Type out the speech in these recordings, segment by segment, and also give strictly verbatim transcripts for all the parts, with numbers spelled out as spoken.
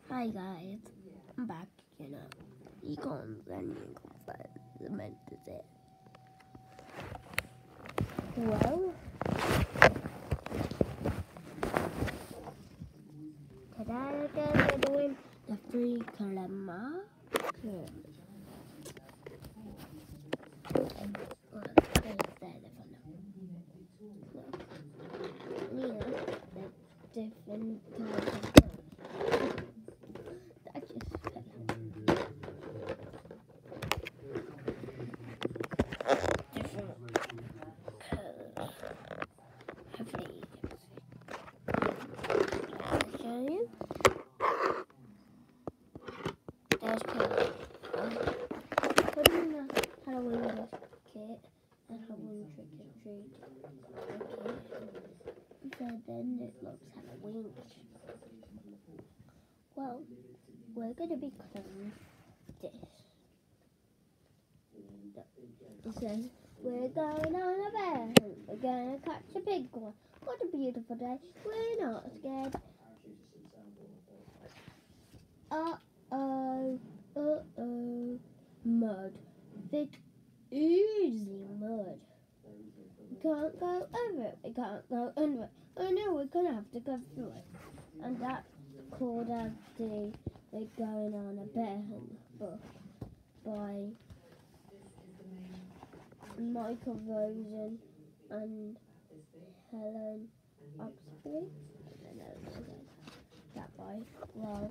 Hi guys, I'm back, you know. Econs and but the meant to say. Well, today we're doing the free dilemma. Good. Different types of that just fell different colors. Hopefully you can see. I'll show you. There's colors. Um, put them in the Halloween kit and Halloween trick or treat. Okay. So then it looks Halloween. Well, we're going to be coloring this. It says, we're going on a bear hunt. We're going to catch a big one. What a beautiful day. We're not scared. Uh-oh. Uh-oh. Mud. Thick, oozy mud. We can't go over it. We can't go under it. Oh no, we're going to have to go through it. And that's called as the We're Going on a Bear Hunt book by Michael Rosen and Helen Oxley. I don't know that by well,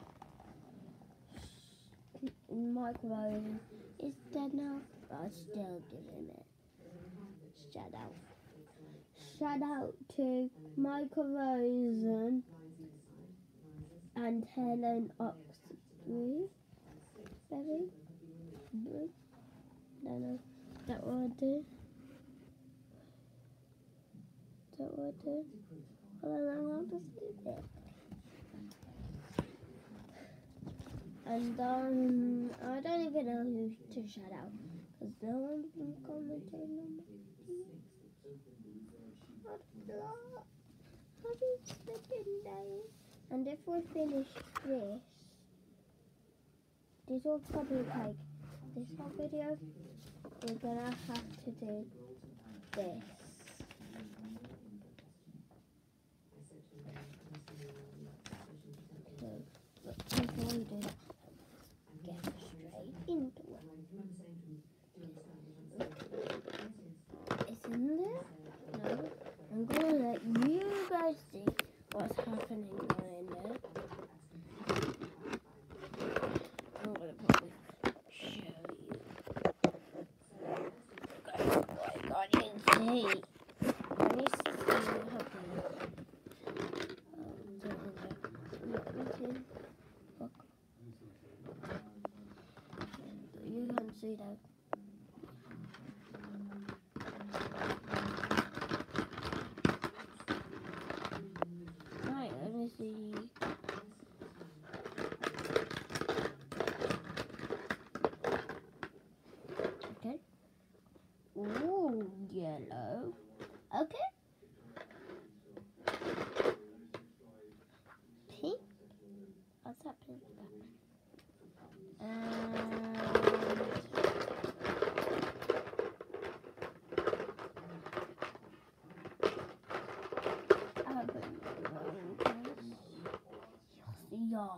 Michael Rosen is dead now, but I'm still giving it shout out. Shout out to Michael Rosen and Helen Oxley. Baby, no, no, that what I do. That what I do. Well, then I want to sleep it. And um, I don't even know who to shout out because no one's been commenting on my How do you slip in there? And if we finish this, this will probably take this whole video. We're gonna have to do this. So, but before we do that, get straight into it. It's in there? No. I'm gonna let you guys see what's happening in there. I'm gonna probably show you. Guys, what I didn't see. Let me see what happened. Let me see. Look. You can see that. Right, let me see. Okay. Ooh, yellow. Okay. Pink. What's that pink about? And yeah.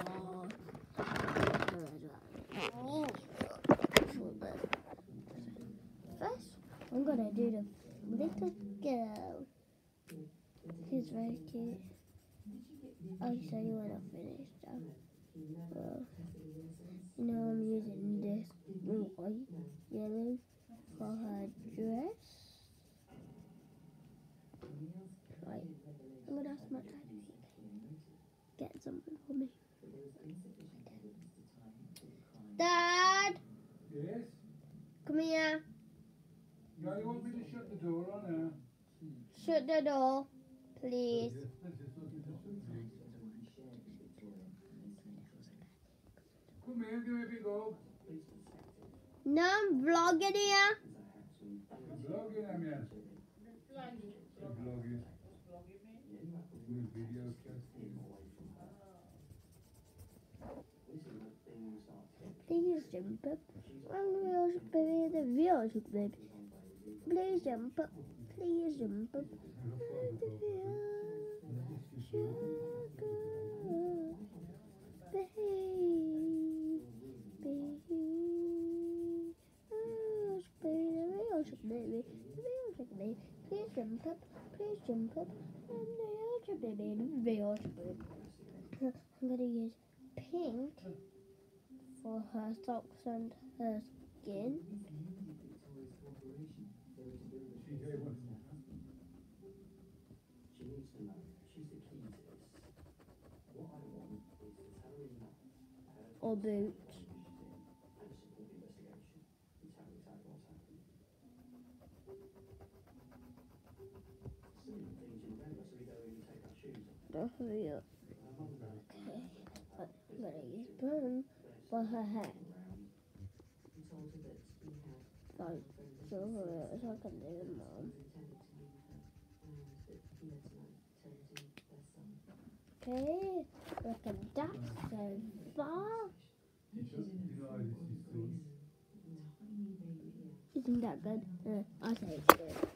First, I'm gonna do the little girl. She's very cute. I'll show you when I finish though. Well, you know I'm using this white, yellow for her dress. Right, I'm gonna ask my dad if he can get something for me. Dad! Yes? Come here. Yeah, you want me to shut the door on now? Shut the door, please. Come here, give me a big hug. No, I'm vlogging here. You're vlogging, am you? You're vlogging. Doing video chat. jump up. I'm the real sugar baby, the real sugar baby. Please jump up, please jump up. I'm the real sugar baby. Oh, the real sugar baby, the real sugar baby. Please jump up, please jump up. I'm the real sugar baby, the real sugar baby. I'm gonna use pink for her socks and her skin. Or boots. Don't hurry up. Okay, but I'm gonna use brown for her hair. Fine, so hurry up so I can do it, Mom. Okay, look at that so far. Isn't that good? Uh, I'll say it's good.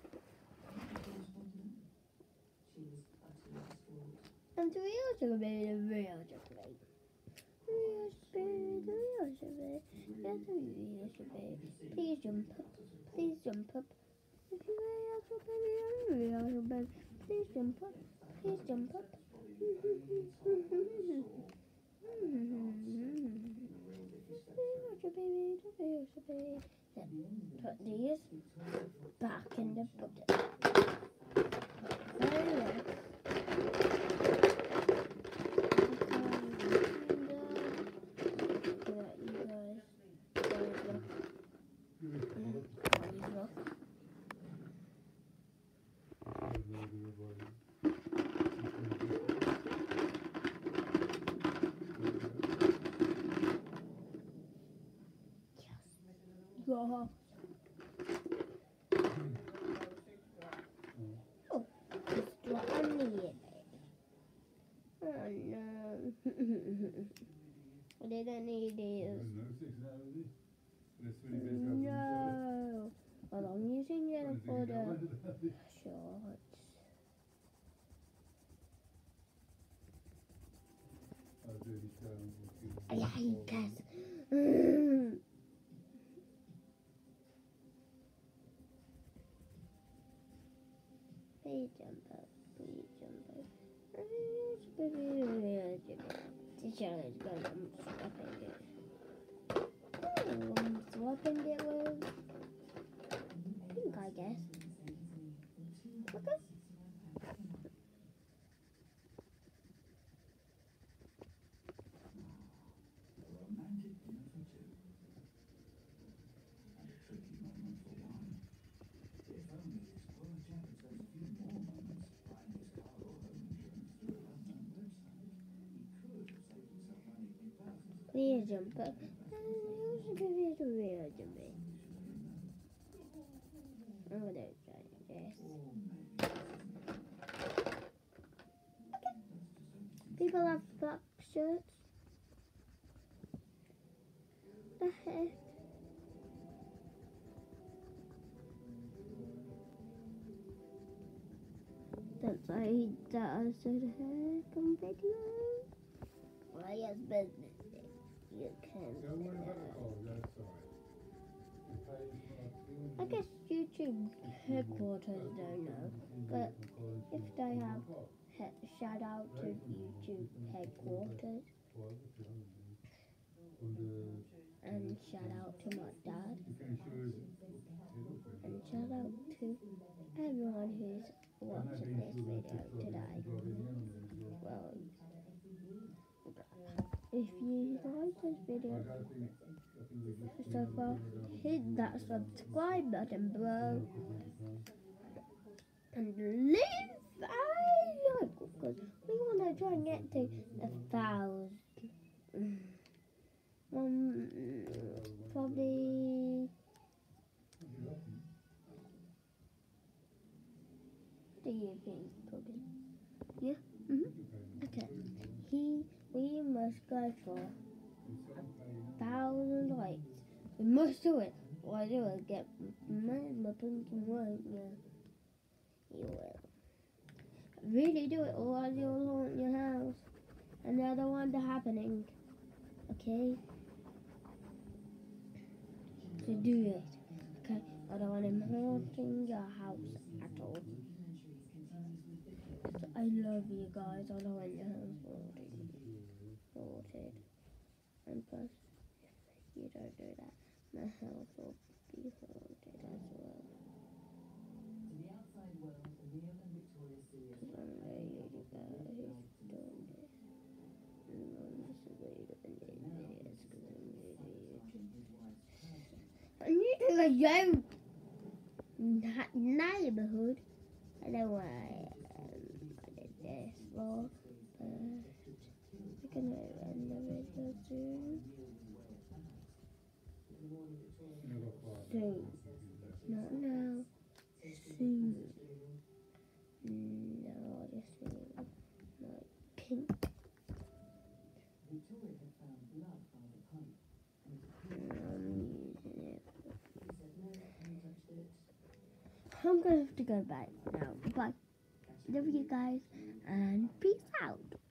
And the real sugar baby, the real sugar baby. Real sugar baby, the real sugar baby. Yes, the real sugar baby. Please jump up, please jump up. If you real sugar baby, I'm the real sugar baby. Please jump up, please jump up. Real sugar baby, the real sugar baby. Put these back in the bucket. Very well. Go. Oh, it's what I needed. Oh no. I didn't need this. No. Well, I'm using it for the shorts. I hate this. Please jump up, please jump up. This show is good. I'm swapping it. Oh, I'm swapping it with pink, I guess. Okay. Please jump up. I'm gonna try this. People have black shirts. The heck? That's why that I said heck on video. Why has business? You can. I guess YouTube headquarters don't know, but if they have he- shout out to YouTube headquarters and shout out to my dad and shout out to everyone who's watching this video today. Well, if you like this video so far, hit that subscribe button below and leave a like because we want to try and get to a thousand. Um, probably. Do you think probably? Yeah. Mhm. Okay. He. We must go for thousand likes. We must do it. Or I do it. Get my, my pink and white. Yeah. You will. Really do it, or you'll haunt your house. Another one happening. Okay? So do it. Okay? I don't want him haunting your house at all. So I love you guys. I don't want your house haunted. Haunted. And plus, if you don't do that, my house will be haunted as well. Because I'm a lady guy who's doing this. And I'm just a lady doing this because I'm really. I need to go down that neighborhood. I don't know why um, I did this for, but we're gonna end the video soon. Soon. Not now. Soon. No, just soon. Like pink. I'm gonna have to go back now. Bye. Love you guys and peace out.